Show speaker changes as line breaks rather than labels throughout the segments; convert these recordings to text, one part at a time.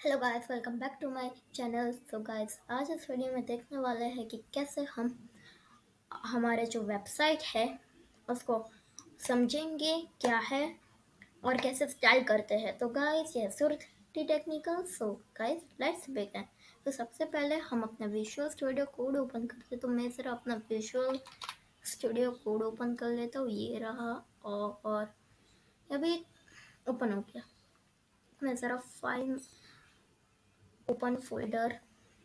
Hello guys, welcome back to my channel. So guys, आज इस video में देखने वाले हैं कि कैसे हम हमारे जो वेबसाइट है उसको समझेंगे क्या है और कैसे स्टाइल करते हैं। तो गाइस, ये Surti technical. So guys, let's begin. तो सबसे पहले हम अपना विजुअल स्टूडियो कोड ओपन करते हैं। तो मैं ज़रा अपना विजुअल स्टूडियो कोड ओपन कर लेता हूँ। ये रहा और अभी ओपन हो गया। मैं ज़रा फाइल ओपन फोल्डर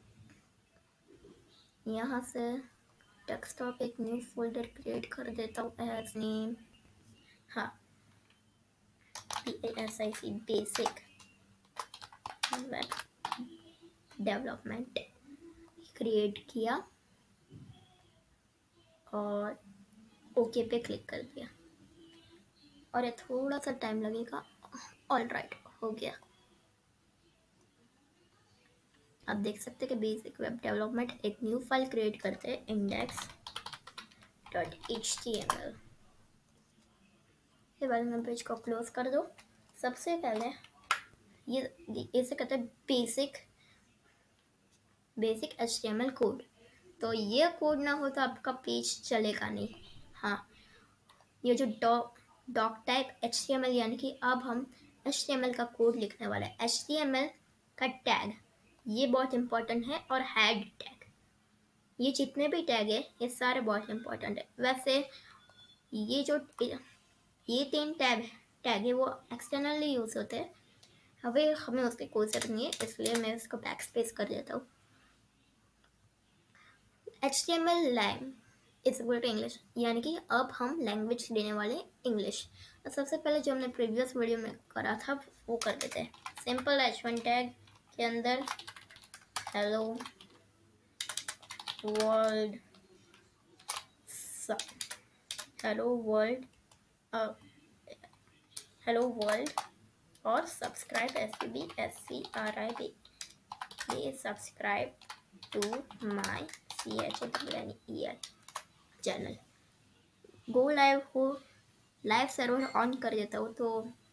यहाँ से डेस्कटॉप एक न्यू फोल्डर क्रिएट कर देता हूँ एज नेम। हाँ, BASIC basic web development create किया और ओके पे क्लिक कर दिया और ये थोड़ा सा टाइम लगेगा। ऑल राइट, हो गया। आप देख सकते हैं कि बेसिक वेब डेवलपमेंट एक न्यू फाइल क्रिएट करते हैं index.html। ये वाले पेज को क्लोज कर दो। सबसे पहले ये इसे कहते हैं बेसिक HTML कोड। तो ये कोड ना हो तो आपका पेज चलेगा नहीं। हाँ, ये जो डॉक टाइप HTML यानी कि अब हम HTML का कोड लिखने वाले हैं। HTML का टैग ये बहुत इंपॉर्टेंट है और हेड टैग, ये जितने भी टैग है ये सारे बहुत इंपॉर्टेंट है। वैसे ये जो ये तीन टैग है वो एक्सटर्नली यूज़ होते हैं। अभी हमें उसकी कोई जरूरत नहीं है, इसलिए मैं इसको बैक स्पेस कर देता हूँ। HTML lang it's equal to English, यानी कि अब हम लैंग्वेज देने वाले इंग्लिश। तो सबसे पहले जो हमने प्रीवियस वीडियो में करा था वो कर देते हैं। सिंपल H1 टैग के अंदर हेलो वर्ल्ड हेलो वर्ल्ड और सब्सक्राइब SCRIB, ये subscribe to my CHANNEL channel. Go live हो, लाइव सर्वर ऑन कर देता हूँ तो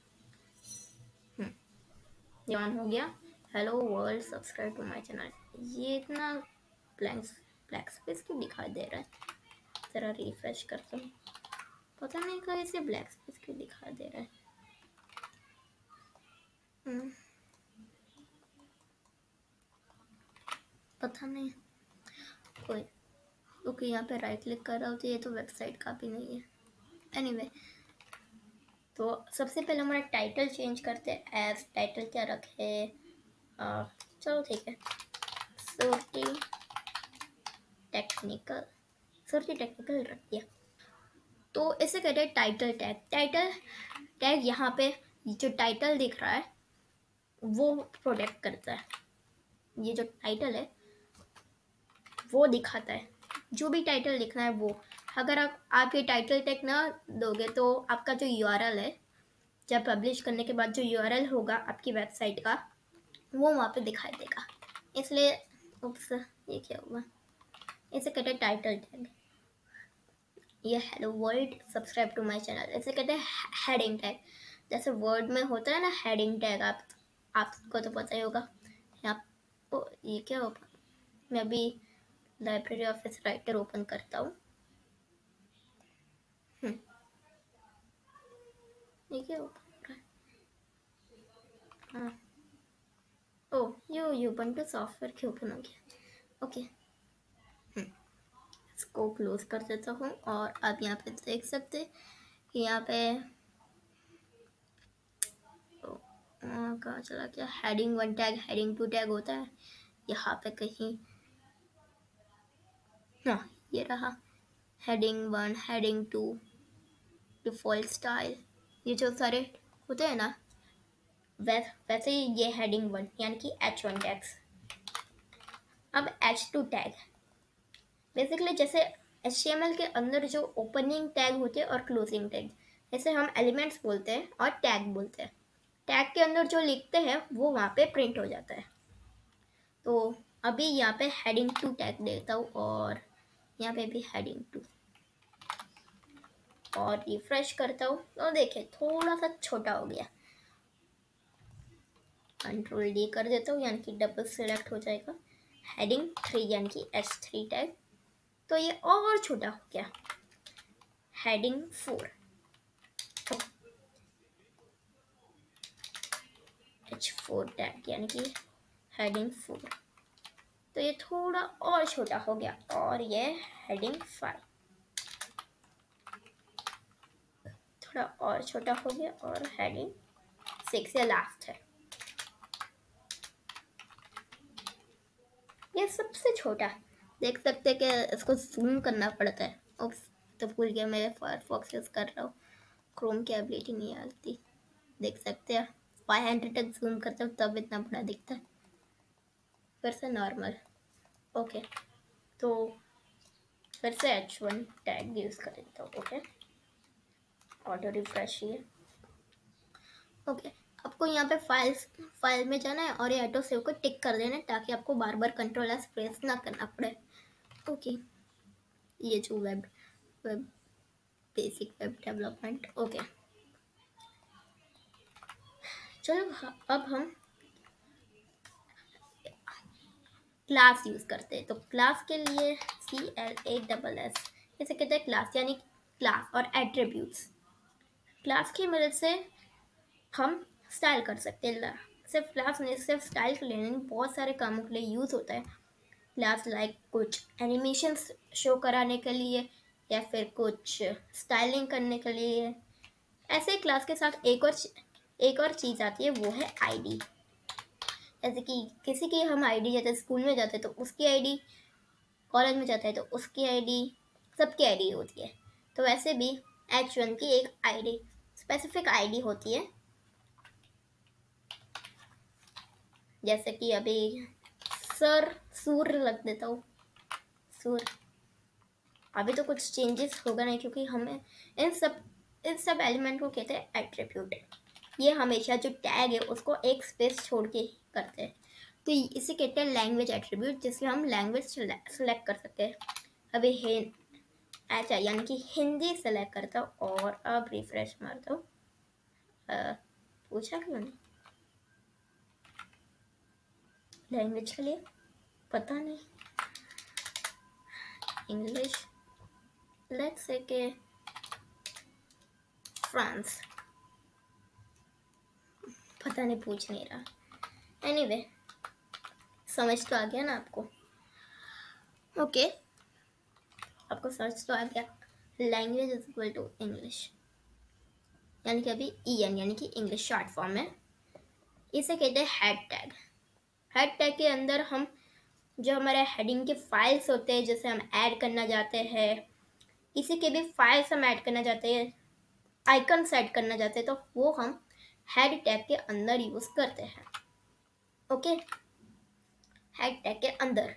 ये ऑन हो गया। Hello world subscribe to my channel. ये इतना ब्लैक स्पेस क्यों दिखाई दे रहा है? ज़रा रिफ्रेश करता हूँ। पता नहीं कहाँ इसे ब्लैक स्पेस क्यों दिखाई दे रहा है। पता नहीं कोई। ओके, यहाँ पे राइट क्लिक कर रहा हूँ तो ये तो वेबसाइट का भी नहीं है। एनीवे, तो सबसे पहले हमारा टाइटल चेंज करते हैं। एज टाइटल क्या रखे? चलो ठीक है, सुरती टेक्निकल रख दिया। तो इसे कहते हैं टाइटल टैग। टाइटल टैग यहाँ पे जो टाइटल दिख रहा है वो प्रोटेक्ट करता है। ये जो टाइटल है वो दिखाता है, जो भी टाइटल लिखना है वो। अगर आप ये टाइटल टैग ना दोगे तो आपका जो URL है, जब पब्लिश करने के बाद जो URL होगा आपकी वेबसाइट का वो वहाँ पे दिखाई देगा। इसलिए उप्स, ये क्या हुआ? इसे कहते हैं टाइटल टैग। ये hello world subscribe to my channel, इसे कहते हैं हेडिंग टैग। जैसे वर्ड में होता है ना हेडिंग टैग, आपको तो पता ही होगा। यहाँ ये क्या होगा? मैं अभी लाइब्रेरी ऑफिस राइटर ओपन करता हूँ। ये क्या ओपन हो रहा है? हाँ, ओ ये ubuntu सॉफ्टवेयर क्यों ओपन हो गया? ओके, इसको क्लोज कर देता हूँ। और आप यहाँ पे देख सकते हैं कि यहाँ पे कहाँ चला गया? हेडिंग 1 टैग, हेडिंग 2 टैग होता है यहाँ पे कहीं। हाँ, ये रहा हेडिंग 1, हेडिंग 2, डिफ़ॉल्ट स्टाइल, ये जो सारे होते हैं ना वैसे ही ये हेडिंग 1 यानी कि H1 टैग्स। अब H2 टैग बेसिकली जैसे HTML के अंदर जो ओपनिंग टैग होते हैं और क्लोजिंग टैग, जैसे हम एलिमेंट्स बोलते हैं और टैग बोलते हैं। टैग के अंदर जो लिखते हैं वो वहाँ पे प्रिंट हो जाता है। तो अभी यहाँ पे हेडिंग 2 टैग देता हूँ और यहाँ पे भी हेडिंग 2 और रिफ्रेश करता हूँ तो देखिए थोड़ा सा छोटा हो गया। कंट्रोल डी कर देता हूँ, यानी कि डबल सेलेक्ट हो जाएगा। हेडिंग 3 यानी कि H3 टैग, तो ये और छोटा हो गया। हेडिंग 4 H4 टैग यानी कि हेडिंग 4, तो ये थोड़ा और छोटा हो गया। और ये हेडिंग 5 थोड़ा और छोटा हो गया। और हेडिंग 6 ये लास्ट है, ये सबसे छोटा। देख सकते हैं कि इसको जूम करना पड़ता है। उप्स, तो भूल गया, मैं फायरफॉक्स यूज़ कर रहा हूँ, क्रोम की एबिलिटी नहीं आती। देख सकते हैं 500 तक जूम करते हो तब इतना बड़ा दिखता है, फिर से नॉर्मल। ओके, तो फिर से H1 टैग यूज़ कर देता हूँ। ओके, ऑटो रिफ्रेश ये। ओके, आपको यहाँ पे फाइल में जाना है और ये ऑटो सेव को टिक कर देना है, ताकि आपको बार बार कंट्रोल एस प्रेस ना करना पड़े। ओके, ये जो web basic web development. Okay, चलो अब हम क्लास यूज़ करते हैं। तो क्लास के लिए CLASS, इसे कहते हैं क्लास, यानी क्लास और एट्रीब्यूट्स। क्लास की मदद से हम स्टाइल कर सकते हैं। सिर्फ क्लास नहीं, सिर्फ स्टाइल के लिए नहीं, बहुत सारे कामों के लिए यूज़ होता है क्लास। लाइक कुछ एनिमेशंस शो कराने के लिए, या फिर कुछ स्टाइलिंग करने के लिए। ऐसे ही क्लास के साथ एक और चीज़ आती है, वो है आईडी। जैसे कि किसी की हम आईडी, जैसे स्कूल में जाते हैं तो उसकी आईडी, कॉलेज में जाता है तो उसकी आईडी, सबकी आईडी होती है। तो वैसे भी H1 की एक आईडी, स्पेसिफिक आईडी होती है। जैसे कि अभी सूर रख देता हूँ, सूर। अभी तो कुछ चेंजेस होगा नहीं, क्योंकि हमें इन सब एलिमेंट को कहते हैं एट्रीब्यूट। ये हमेशा जो टैग है उसको एक स्पेस छोड़ के करते हैं। तो इसे कहते हैं लैंग्वेज एट्रीब्यूट, जिससे हम लैंग्वेज सेलेक्ट कर सकते हैं। अभी अच्छा, यानी कि हिंदी सेलेक्ट करता हूँ और अब रिफ्रेश मारता हूँ। पूछा क्यों नहीं लैंग्वेज के लिए, पता नहीं। इंग्लिश, लेट्स से के फ्रांस, पता नहीं, पूछ नहीं रहा। एनीवे, समझ तो आ गया ना आपको। ओके, आपको समझ तो आ गया। Language is equal to English, यानी कि अभी EN यानी कि इंग्लिश शॉर्ट फॉर्म है। इसे कहते हैं हेड टैग। हेड टैग के अंदर हम जो हमारे हेडिंग के फाइल्स होते हैं, जैसे हम ऐड करना चाहते हैं, किसी के भी फाइल्स हम ऐड करना चाहते हैं, आइकन ऐड करना चाहते हैं, तो वो हम हेड टैग के अंदर यूज करते हैं। ओके, हेड टैग के अंदर,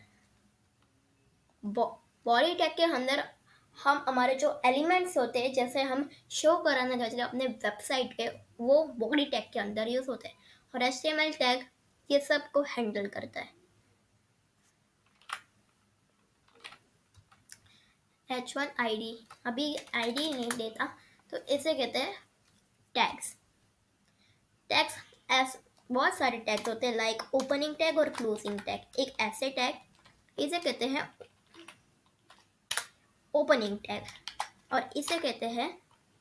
बॉडी टैग के अंदर हम हमारे जो एलिमेंट्स होते हैं, जैसे हम शो कराना चाहते हैं अपने वेबसाइट पे, वो बॉडी टैग के अंदर यूज होते हैं। और HTML टैग ये सब को हैंडल करता है। H1 ID, अभी ID नहीं देता, तो इसे कहते हैं टैग्स। टैग्स बहुत सारे टैग होते हैं, लाइक ओपनिंग टैग और क्लोजिंग टैग। एक ऐसे टैग, इसे कहते हैं ओपनिंग टैग, और इसे कहते हैं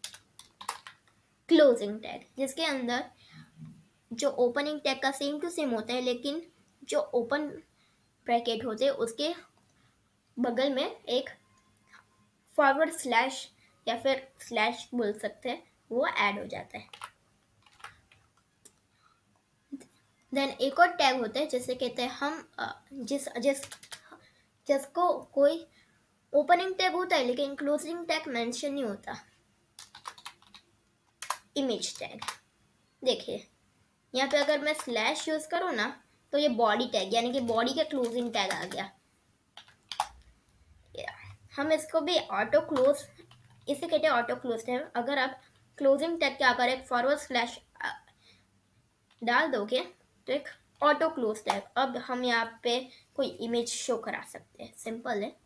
क्लोजिंग टैग, जिसके अंदर जो ओपनिंग टैग का सेम टू सेम होता है, लेकिन जो ओपन ब्रैकेट होते हैं उसके बगल में एक फॉरवर्ड स्लैश या फिर स्लैश बोल सकते हैं, वो ऐड हो जाता है। देन एक और टैग होता है जिसे कहते हैं हम जिसको कोई ओपनिंग टैग होता है लेकिन क्लोजिंग टैग मेंशन नहीं होता, इमेज टैग। देखिए यहाँ पे अगर मैं स्लैश यूज करूँ ना, तो ये बॉडी टैग यानी कि बॉडी का क्लोजिंग टैग आ गया। हम इसको भी ऑटो क्लोज, इसे कहते हैं ऑटो क्लोज टैग। अगर आप क्लोजिंग टैग के आकर एक फॉरवर्ड स्लैश डाल दोगे तो एक ऑटो क्लोज टैग। अब हम यहाँ पे कोई इमेज शो करा सकते हैं, सिंपल है।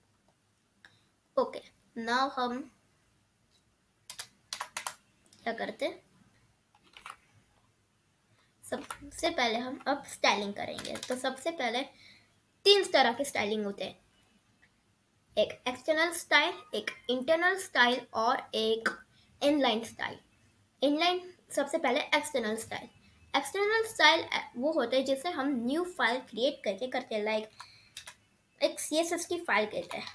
ओके, नाउ हम क्या करते हैं, सबसे पहले हम अब स्टाइलिंग करेंगे। तो सबसे पहले 3 तरह के स्टाइलिंग होते हैं, एक एक्सटर्नल स्टाइल, एक इंटरनल स्टाइल और एक इनलाइन स्टाइल। इनलाइन सबसे पहले एक्सटर्नल स्टाइल। एक्सटर्नल स्टाइल वो होते हैं जिसे हम न्यू फाइल क्रिएट करके करते हैं, लाइक एक CSS की फाइल कहते हैं।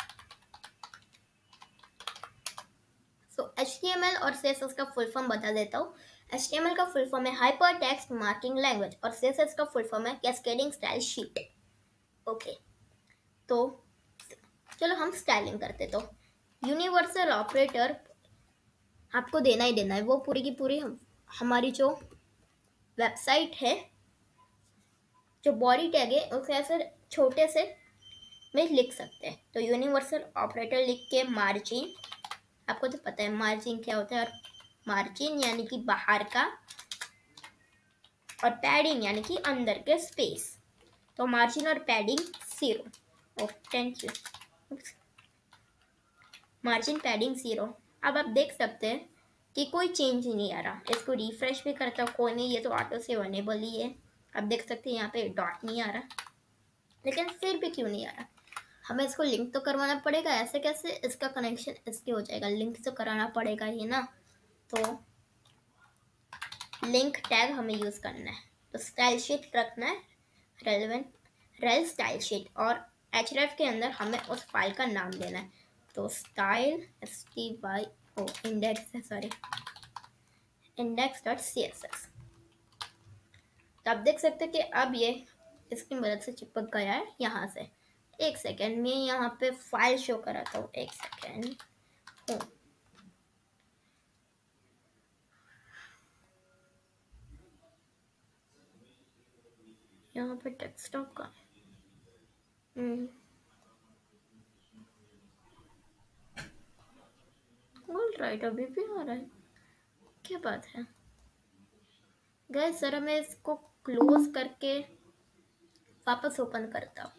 सो HTML और CSS का फुल फॉर्म बता देता हूँ। HTML का फुल फॉर्म है हाइपर टेक्स्ट मार्किंग लैंग्वेज और CSS का फुल फॉर्म है कैस्केडिंग स्टाइल शीट। ओके, तो चलो हम स्टाइलिंग करते। तो यूनिवर्सल ऑपरेटर आपको देना ही देना है, वो पूरी की पूरी हमारी जो वेबसाइट है, जो बॉडी टैग है उसे ऐसे छोटे से में लिख सकते हैं। तो यूनिवर्सल ऑपरेटर लिख के मार्जिन, आपको तो पता है मार्जिन क्या होता है, और मार्जिन यानी कि बाहर का, और पैडिंग यानी कि अंदर के स्पेस। तो मार्जिन और padding 0। Oh thank you. Margin padding 0। अब आप देख सकते हैं कि कोई चेंज नहीं आ रहा। इसको रिफ्रेश भी करता हूँ, कोई नहीं, ये तो ऑटो से अनेबल ही है। आप देख सकते हैं यहाँ पे डॉट नहीं आ रहा, लेकिन फिर भी क्यों नहीं आ रहा? हमें इसको लिंक तो करवाना पड़ेगा। ऐसे कैसे इसका कनेक्शन इसके हो जाएगा? लिंक तो कराना पड़ेगा ही ना। तो लिंक टैग हमें यूज़ करना है। तो स्टाइल शीट रखना है, रेलेवेंट रेल स्टाइल शीट, और href के अंदर हमें उस फाइल का नाम देना है। तो स्टाइल index.css। तो आप देख सकते हैं कि अब ये इसकी मदद से चिपक गया है यहाँ से। एक सेकेंड में यहाँ पे फाइल शो कराता हूँ, एक सेकेंड। यहाँ पे डेस्कटॉप का ऑलराइट, अभी भी आ रहा है, क्या बात है गाइस? जरा मैं इसको क्लोज करके वापस ओपन करता हूँ।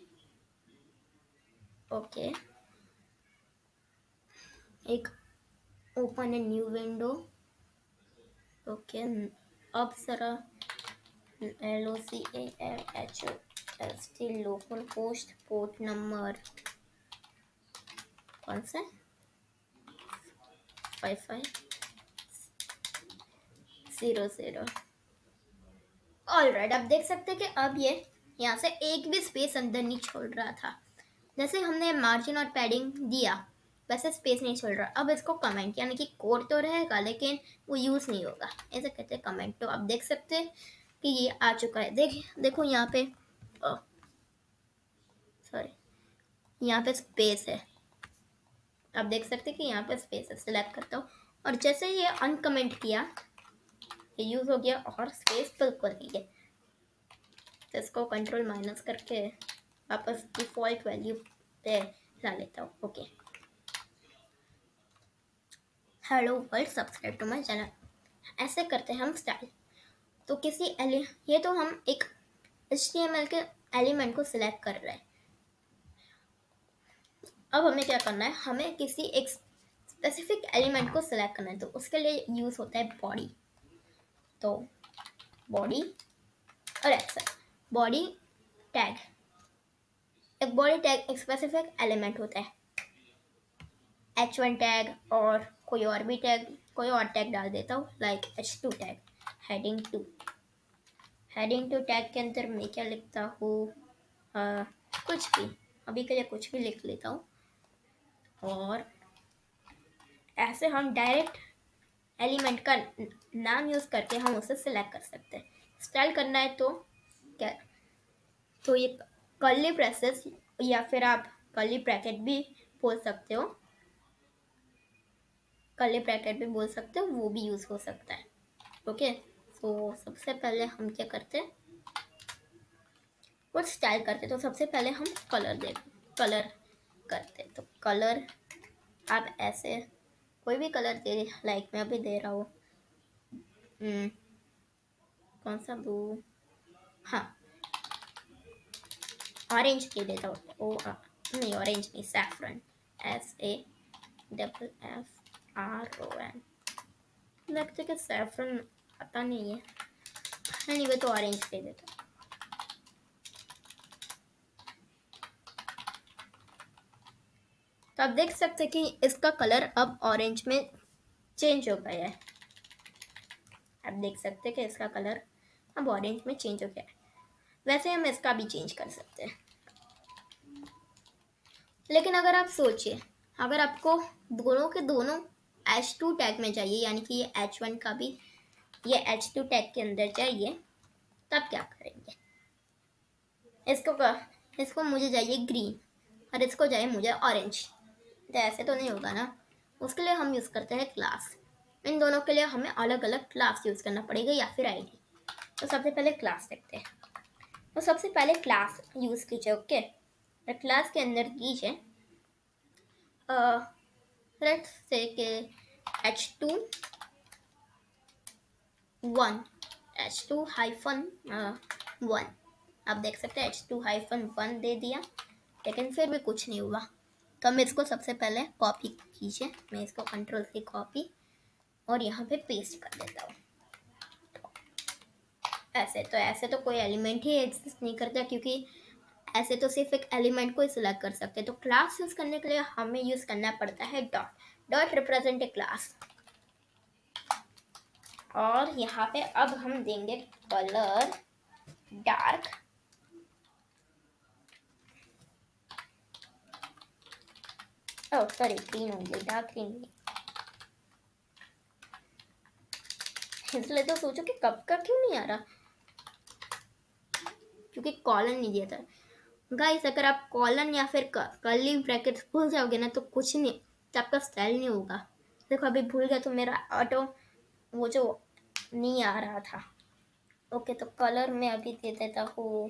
ओके, एक open a new window. Okay, अब जरा LOCALHOST local host port number कौन सा? 5500। ऑलराइट, आप देख सकते हैं कि अब ये यहाँ से एक भी स्पेस अंदर नहीं छोड़ रहा था। जैसे हमने मार्जिन और पैडिंग दिया वैसे स्पेस नहीं छोड़ रहा। अब इसको कमेंट यानी कि कोड तो रहेगा लेकिन वो यूज़ नहीं होगा, ऐसे कहते हैं कमेंट। तो आप देख सकते हैं कि ये आ चुका है। देखो यहाँ पे यहाँ पे स्पेस है। आप देख सकते हैं कि यहाँ पे स्पेस है। सिलेक्ट करता हूँ और जैसे ये अनकमेंट किया ये यूज़ हो गया और स्पेस बिल्कुल नहीं है। तो इसको कंट्रोल माइनस करके वापस डिफ़ॉल्ट वैल्यू पे ला लेता हूँ। Okay, hello world, subscribe to my channel. ऐसे करते हैं हम स्टाइल। तो ये तो हम एक HTML के एलिमेंट को सिलेक्ट कर रहे हैं। अब हमें क्या करना है, हमें किसी एक स्पेसिफिक एलिमेंट को सिलेक्ट करना है। तो उसके लिए यूज़ होता है बॉडी। तो बॉडी और ऐसा बॉडी टैग, एक बॉडी टैग एक स्पेसिफिक एलिमेंट होता है। H1 टैग और कोई और भी टैग, कोई और टैग डाल देता हूँ, like H2 tag, heading two tag के अंदर मैं क्या लिखता हूँ, कुछ भी, अभी के लिए कुछ भी लिख लेता हूँ। और ऐसे हम डायरेक्ट एलिमेंट का नाम यूज़ करके हम उसे सिलेक्ट कर सकते हैं। स्टाइल करना है तो क्या, तो ये कर्ली ब्रेसेस या फिर आप कर्ली ब्रैकेट भी बोल सकते हो, कर्ली ब्रैकेट भी बोल सकते हो, वो भी यूज़ हो सकता है। ओके, तो सबसे पहले हम क्या करते हैं, कुछ स्टाइल करते। तो सबसे पहले हम कलर करते। तो कलर आप ऐसे कोई भी कलर दे, लाइक मैं अभी दे रहा हूँ कौन सा ब्लू, हाँ ऑरेंज के देता हूँ। नहीं ऑरेंज नहीं, सैफरन, SAFFRON। लगता है कि सैफरन पता नहीं है, एनीवे तो ऑरेंज दे देता। तो आप देख सकते हैं कि इसका कलर अब ऑरेंज में चेंज हो गया है। आप देख सकते हैं कि इसका कलर अब ऑरेंज में चेंज हो गया है। वैसे हम इसका भी चेंज कर सकते हैं, लेकिन अगर आप सोचिए, अगर आपको दोनों के दोनों H2 टैग में चाहिए, यानी कि ये H1 का भी ये H2 टैग के अंदर चाहिए, तब क्या करेंगे? इसको मुझे चाहिए ग्रीन और इसको चाहिए मुझे ऑरेंज। तो ऐसे तो नहीं होगा ना। उसके लिए हम यूज़ करते हैं क्लास। इन दोनों के लिए हमें अलग अलग क्लास यूज़ करना पड़ेगा या फिर आईडी। तो सबसे पहले क्लास देखते हैं। तो सबसे पहले क्लास यूज़ कीजिए। ओके, तो क्लास के अंदर कीजिए लेट्स से के H2 1 H2-1। आप देख सकते हैं H2-1 दे दिया, लेकिन फिर भी कुछ नहीं हुआ। तो हम इसको सबसे पहले कॉपी कीजिए। मैं इसको कंट्रोल से कॉपी और यहाँ पे पेस्ट कर देता हूँ। ऐसे तो कोई एलिमेंट ही एग्जिस्ट नहीं करता, क्योंकि ऐसे तो सिर्फ एक एलिमेंट को ही सिलेक्ट कर सकते हैं। तो क्लास यूज़ करने के लिए हमें यूज़ करना पड़ता है dot. Dot represent a class. और यहाँ पे अब हम देंगे colour dark. Oh sorry, green होंगे, डार्क ग्रीन। इसलिए तो सोचो कि कब का क्यों नहीं आ रहा, क्योंकि कॉलन नहीं दिया था। गाइस, अगर आप कॉलन या फिर कर्ली ब्रैकेट्स भूल जाओगे ना, तो कुछ नहीं, तो आपका स्टाइल नहीं होगा। देखो अभी भूल गया तो मेरा ऑटो वो जो नहीं आ रहा था। ओके, तो कलर में अभी दे देता हूँ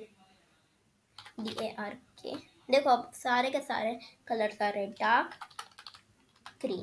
DARK। देखो अब सारे के सारे कलर आ रहे डार्क ग्रीन।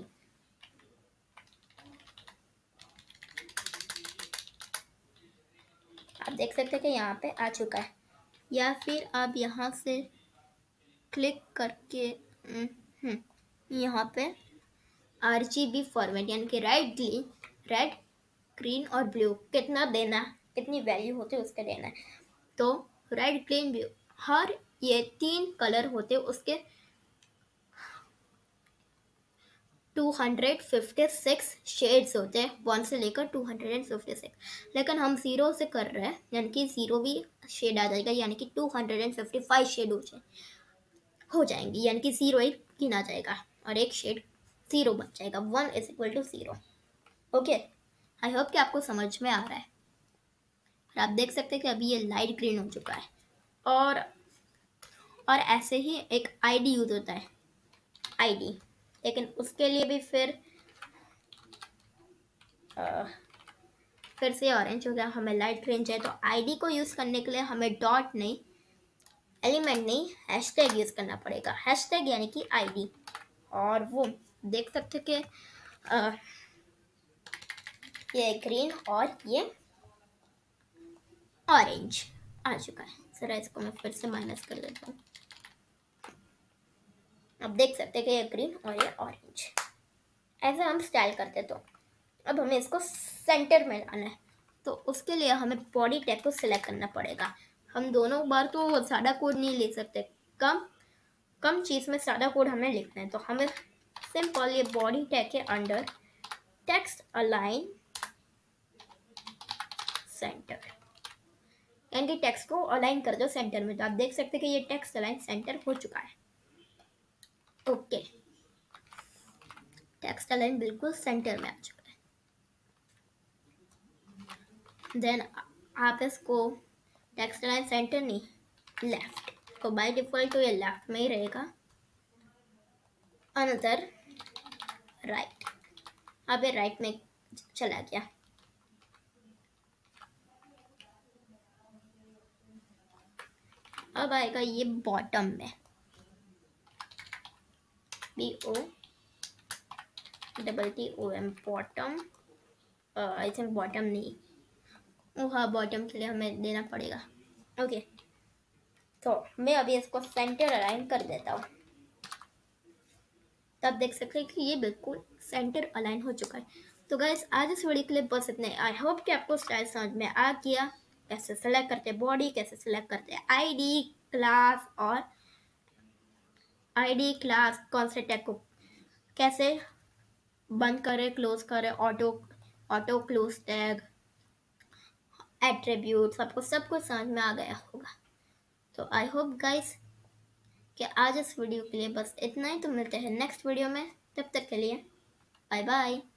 आप देख सकते हैं कि यहाँ पे आ चुका है। या फिर आप यहाँ से क्लिक करके यहाँ पे RGB फॉर्मेट, यानी कि रेड ग्रीन और ब्लू कितना देना, कितनी वैल्यू होती है उसके देना है। तो रेड ग्रीन ब्लू, हर ये 3 कलर होते उसके 256 शेड्स होते हैं, 1 से लेकर 256। लेकिन हम 0 से कर रहे हैं, यानी कि 0 भी शेड आ जाएगा, यानी कि 255 शेड हो जाएंगी, यानी कि 0 एक गिना जाएगा और एक शेड 0 बन जाएगा। 1 = 0। ओके, आई होप कि आपको समझ में आ रहा है। और आप देख सकते हैं कि अभी ये लाइट ग्रीन हो चुका है। और ऐसे ही एक आईडी यूज होता है, आईडी, लेकिन उसके लिए भी फिर से ऑरेंज हो गया। हमें लाइट ग्रीन चाहिए, तो आईडी को यूज़ करने के लिए हमें डॉट नहीं, एलिमेंट नहीं, हैशटैग यूज़ करना पड़ेगा। हैशटैग यानी कि आईडी। और वो देख सकते कि ये ग्रीन और ये ऑरेंज आ चुका है। जरा इसको मैं फिर से माइनस कर देता हूँ। अब देख सकते हैं कि ये ग्रीन और ये ऑरेंज। ऐसे हम स्टाइल करते। तो अब हमें इसको सेंटर में लाना है, तो उसके लिए हमें बॉडी टैग को सिलेक्ट करना पड़ेगा। हम दोनों बार तो सादा कोड नहीं ले सकते, कम चीज़ में सादा कोड हमें लिखना है। तो हमें सिंपल ये बॉडी टैग के अंडर टेक्स्ट अलाइन सेंटर, यानी कि टेक्स्ट को अलाइन कर दो सेंटर में। तो आप देख सकते हैं कि ये टेक्स्ट अलाइन सेंटर हो चुका है। ओके, टेक्स्ट अलाइन बिल्कुल सेंटर में आ चुका है। देन आप इसको टेक्स्ट अलाइन सेंटर नहीं, लेफ्ट, तो बाय डिफॉल्ट तो ये लेफ्ट में ही रहेगा। अनदर राइट, अब ये राइट में चला गया। अब आएगा ये बॉटम में, BOTTOM bottom. I think bottom नहीं, हाँ बॉटम के लिए हमें देना पड़ेगा। ओके, तो मैं अभी इसको सेंटर अलाइन कर देता हूँ। तब देख सकते हैं कि ये बिल्कुल सेंटर अलाइन हो चुका है। तो गाइस, आज इस वीडियो के लिए बस इतना ही। आई होप कि आपको स्टाइल समझ में आ गया। कैसे सेलेक्ट करते हैं, बॉडी कैसे सेलेक्ट करते हैं, आईडी क्लास और आईडी क्लास कौन से टैग को कैसे बंद करें क्लोज करें, auto auto close tag, attribute, सब कुछ समझ में आ गया होगा। तो आई होप गाइस कि आज इस वीडियो के लिए बस इतना ही। तो मिलते हैं नेक्स्ट वीडियो में, तब तक के लिए बाय बाय।